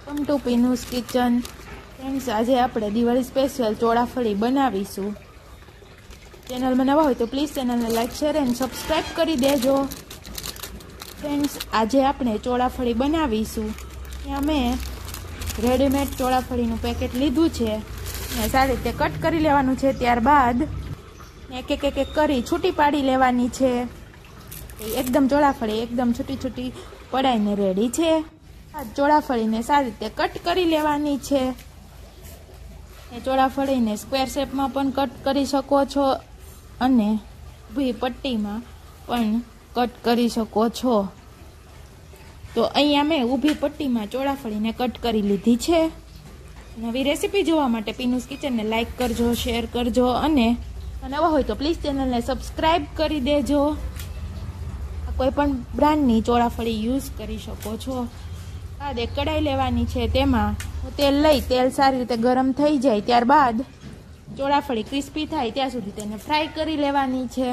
Welcome to Pinu's kitchen. Friends, આજે આપણે Diwali special ચોળાફળી બનાવીશું. ચેનલમાં નવા હોય તો પ્લીઝ ચેનલને લાઈક, શેર એન્ડ સબસ્ક્રાઈબ કરી દેજો. ફ્રેન્ડ્સ, આજે આપણે ચોળાફળી બનાવીશું. ત્યાં મેં રેડીમેડ ચોળાફળીનું પેકેટ લીધું છે ને સારી રીતે કટ કરી લેવાનું છે. ત્યારબાદ એક એક એક એક કરી છૂટી પાડી લેવાની છે. એકદમ ચોળાફળી એકદમ છૂટી છૂટી પડાઈને રેડી છે. ચોળાફળીને સારી રીતે કટ કરી લેવાની છે. એ ચોળાફળીને સ્ક્વેર શેપમાં પણ કટ કરી શકો છો અને ઊભી પટ્ટીમાં પણ કટ કરી શકો છો. તો અહીંયા મેં ઊભી પટ્ટીમાં ચોળાફળીને કટ કરી લીધી છે. નવી રેસીપી જોવા માટે પીનુસ કિચનને લાઈક કરજો, શેર કરજો અને નવા હોય તો પ્લીઝ ચેનલને સબસ્ક્રાઈબ કરી દેજો. કોઈ પણ બ્રાન્ડની ચોળાફળી યુઝ કરી શકો છો. બાદ એક કઢાઈ લેવાની છે, તેમાં તેલ લઈ તેલ સારી રીતે ગરમ થઈ જાય ત્યારબાદ ચોળાફળી ક્રિસ્પી થાય ત્યાં સુધી તેને ફ્રાય કરી લેવાની છે.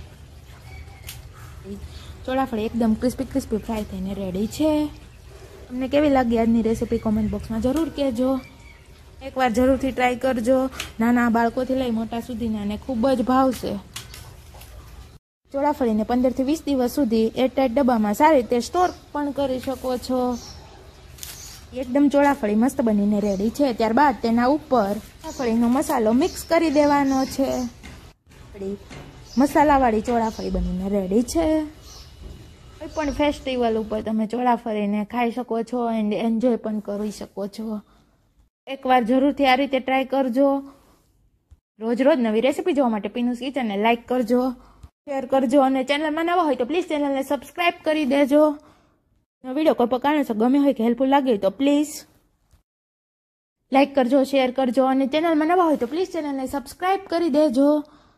ચોળાફળી એકદમ ક્રિસ્પી ફ્રાય થઈને રેડી છે. તમને કેવી લાગી આજની રેસીપી કોમેન્ટ બોક્સમાં જરૂર કહેજો. એકવાર જરૂરથી ટ્રાય કરજો. નાના બાળકોથી લઈ મોટા સુધીને આને ખૂબ જ ભાવશે. ચોળાફળીને 15 થી 20 દિવસ સુધી એરટાઈટ ડબ્બામાં સારી રીતે સ્ટોર પણ કરી શકો છો. એકદમ ચોળાફળી મસ્ત બનીને રેડી છે. ત્યારબાદ તેના ઉપર ચોળાફળીનો મસાલો મિક્સ કરી દેવાનો છે. મસાલાવાળી ચોળાફળી બનીને રેડી છે. કોઈ પણ ફેસ્ટિવલ ઉપર તમે ચોળાફળીને ખાઈ શકો છો એન્ડ એન્જોય પણ કરી શકો છો. એકવાર જરૂરથી આ રીતે ટ્રાય કરજો. રોજ નવી રેસીપી જોવા માટે પીનુસ કિચનને લાઈક કરજો, શેર કરજો અને ચેનલમાં નવા હોય તો પ્લીઝ ચેનલને સબસ્ક્રાઈબ કરી દેજો. વિડીયો કોઈ પણ કારણસર ગમે હોય કે હેલ્પફુલ લાગે હોય તો પ્લીઝ લાઈક કરજો, શેર કરજો અને ચેનલમાં નવા હોય તો પ્લીઝ ચેનલને સબસ્ક્રાઈબ કરી દેજો.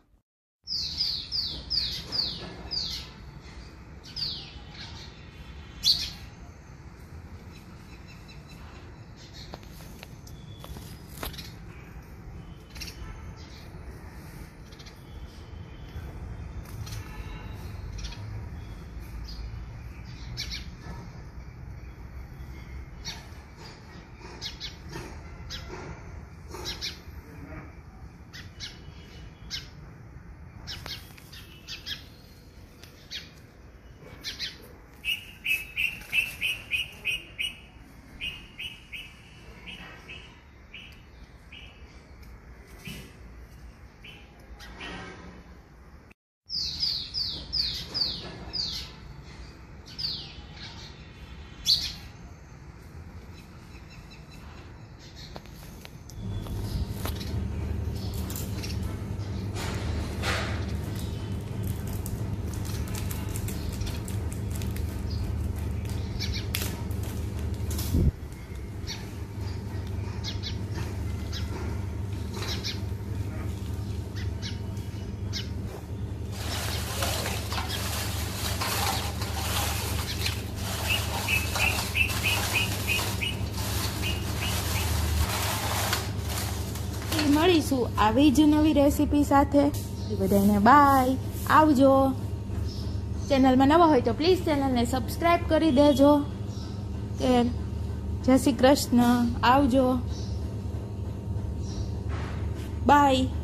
મળીશું આવી જ નવી રેસીપી સાથે. બધાને બાય, આવજો. ચેનલમાં નવા હોય તો પ્લીઝ ચેનલને સબસ્ક્રાઈબ કરી દેજો. જય શ્રી કૃષ્ણ, આવજો, બાય.